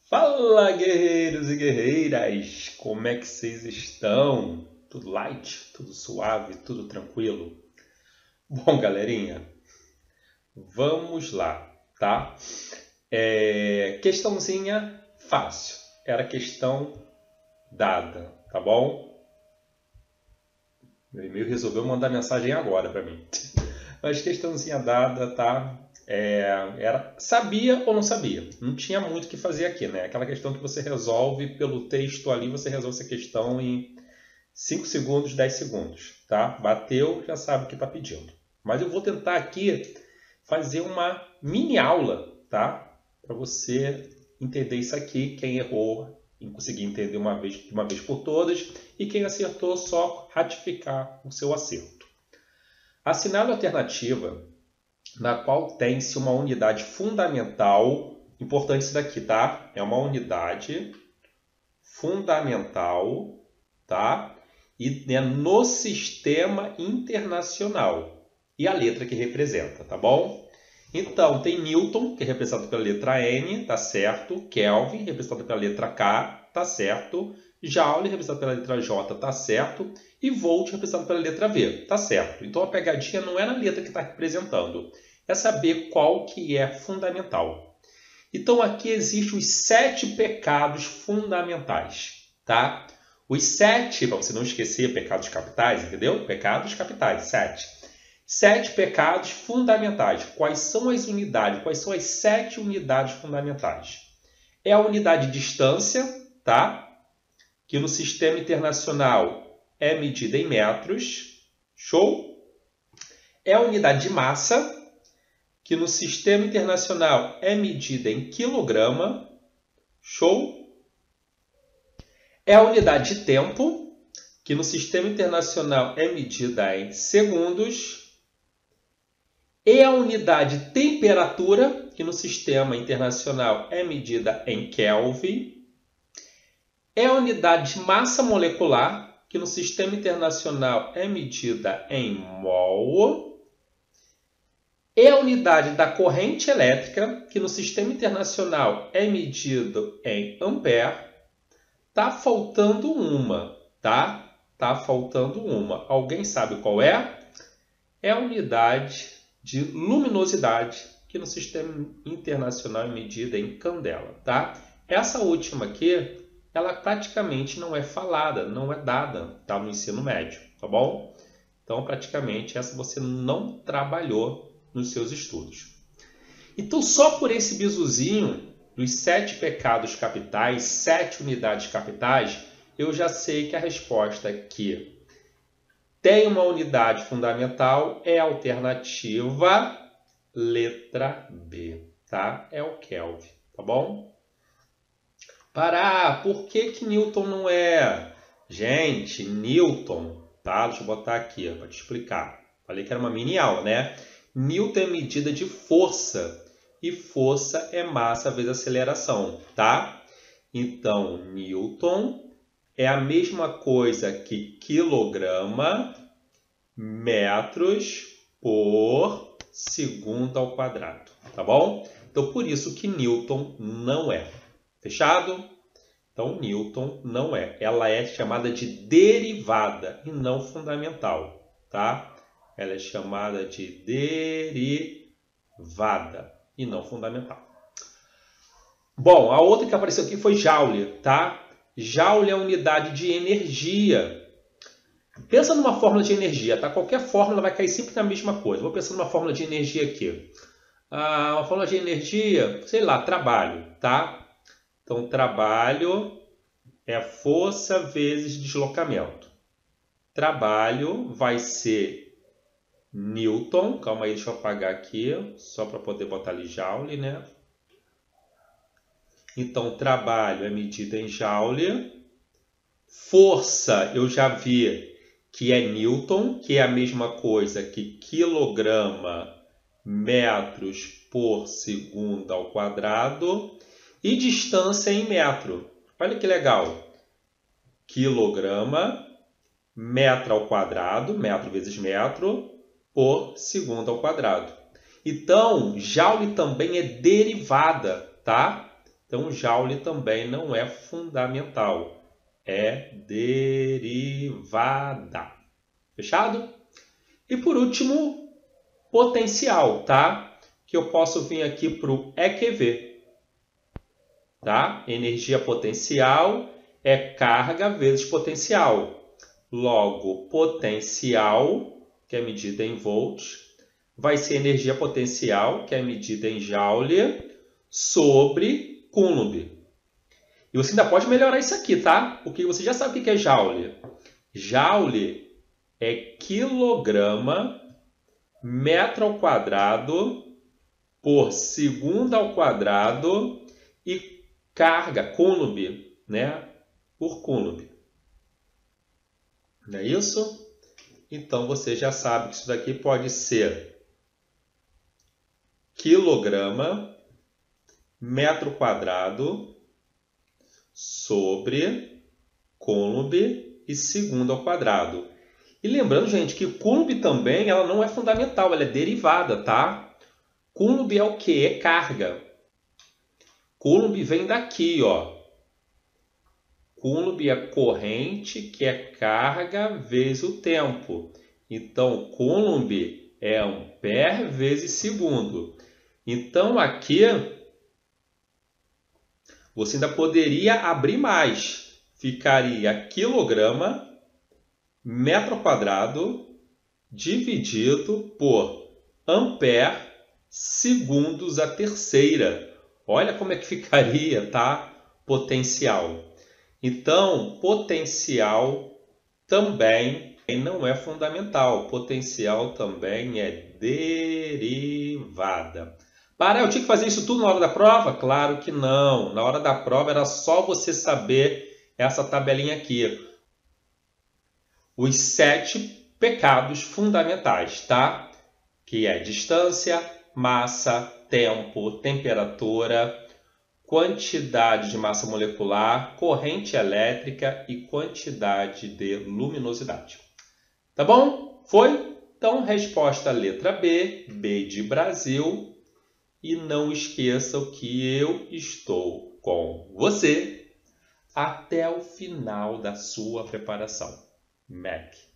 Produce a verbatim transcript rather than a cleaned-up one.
Fala, guerreiros e guerreiras! Como é que vocês estão? Tudo light? Tudo suave? Tudo tranquilo? Bom, galerinha, vamos lá, tá? É... Questãozinha fácil. Era questão dada, tá bom? Meu e-mail resolveu mandar mensagem agora para mim. Mas questãozinha dada, tá? É, era, sabia ou não sabia? Não tinha muito o que fazer aqui, né? Aquela questão que você resolve pelo texto ali, você resolve essa questão em cinco segundos, dez segundos, tá? Bateu, já sabe o que está pedindo. Mas eu vou tentar aqui fazer uma mini aula, tá? Para você entender isso aqui, quem errou e conseguir entender uma vez, de uma vez por todas, e quem acertou só ratificar o seu acerto. Assinale a alternativa na qual tem-se uma unidade fundamental, importante isso daqui, tá? É uma unidade fundamental, tá? E é no sistema internacional. E a letra que representa, tá bom? Então, tem Newton, que é representado pela letra N, tá certo? Kelvin, representado pela letra K, tá certo? Joule, representado pela letra J, tá certo? E Volt, representado pela letra V, tá certo? Então, a pegadinha não é na letra que está representando, é saber qual que é fundamental. Então, aqui existem os sete pecados fundamentais, tá? Os sete, para você não esquecer, pecados capitais, entendeu? Pecados capitais, sete. Sete pecados fundamentais. Quais são as unidades? Quais são as sete unidades fundamentais? É a unidade de distância, tá? Que no sistema internacional é medida em metros. Show? É a unidade de massa, que no sistema internacional é medida em quilograma. Show? É a unidade de tempo, que no sistema internacional é medida em segundos. E a unidade de temperatura, que no sistema internacional é medida em Kelvin. É a unidade de massa molecular, que no sistema internacional é medida em mol. É a unidade da corrente elétrica, que no sistema internacional é medido em ampere. Tá faltando uma, tá? Tá faltando uma. Alguém sabe qual é? É a unidade de luminosidade, que no sistema internacional é medida em candela, tá? Essa última aqui, ela praticamente não é falada, não é dada, tá? No ensino médio, tá bom? Então, praticamente, essa você não trabalhou nos seus estudos. Então, só por esse bizuzinho dos sete pecados capitais, sete unidades capitais, eu já sei que a resposta aqui tem uma unidade fundamental, é a alternativa letra B, tá? É o Kelvin, tá bom? Pará, por que que Newton não é? Gente, Newton, tá? Deixa eu botar aqui para te explicar. Falei que era uma mini aula, né? Newton é medida de força, e força é massa vezes aceleração, tá? Então, Newton é a mesma coisa que quilograma metros por segundo ao quadrado, tá bom? Então, por isso que Newton não é. Fechado? Então, Newton não é. Ela é chamada de derivada e não fundamental, tá? Ela é chamada de derivada e não fundamental. Bom, a outra que apareceu aqui foi Joule, tá? Joule é a unidade de energia. Pensa numa fórmula de energia, tá? Qualquer fórmula vai cair sempre na mesma coisa. Vou pensar numa fórmula de energia aqui. Ah, uma fórmula de energia, sei lá, trabalho, tá? Então, trabalho é força vezes deslocamento. Trabalho vai ser Newton. Calma aí, deixa eu apagar aqui, só para poder botar ali Joule, né? Então, trabalho é medida em Joule. Força, eu já vi que é Newton, que é a mesma coisa que quilograma metros por segundo ao quadrado. E distância em metro. Olha que legal. Quilograma, metro ao quadrado, metro vezes metro, por segundo ao quadrado. Então, Joule também é derivada, tá? Então, Joule também não é fundamental, é derivada. Fechado? E por último, potencial, tá? Que eu posso vir aqui para o E Q V. Tá? Energia potencial é carga vezes potencial. Logo, potencial, que é medida em volts, vai ser energia potencial, que é medida em Joule, sobre Coulomb. E você ainda pode melhorar isso aqui, tá? Porque você já sabe o que é Joule. Joule é quilograma metro ao quadrado por segundo ao quadrado e carga, Coulomb, né? Por Coulomb. Não é isso? Então, você já sabe que isso daqui pode ser quilograma metro quadrado sobre Coulomb e segundo ao quadrado. E lembrando, gente, que Coulomb também ela não é fundamental, ela é derivada, tá? Coulomb é o quê? É carga. Coulomb vem daqui, ó. Coulomb é corrente, que é carga vezes o tempo. Então, Coulomb é ampere vezes segundo. Então, aqui, você ainda poderia abrir mais. Ficaria quilograma metro quadrado dividido por ampere segundos a terceira. Olha como é que ficaria, tá? Potencial. Então, potencial também não é fundamental. Potencial também é derivada. Para, eu tinha que fazer isso tudo na hora da prova? Claro que não. Na hora da prova era só você saber essa tabelinha aqui. Os sete pecados fundamentais, tá? Que é distância, massa, tempo, temperatura, quantidade de massa molecular, corrente elétrica e quantidade de luminosidade. Tá bom? Foi? Então, resposta letra B, B de Brasil. E não esqueçam que eu estou com você até o final da sua preparação. M A C.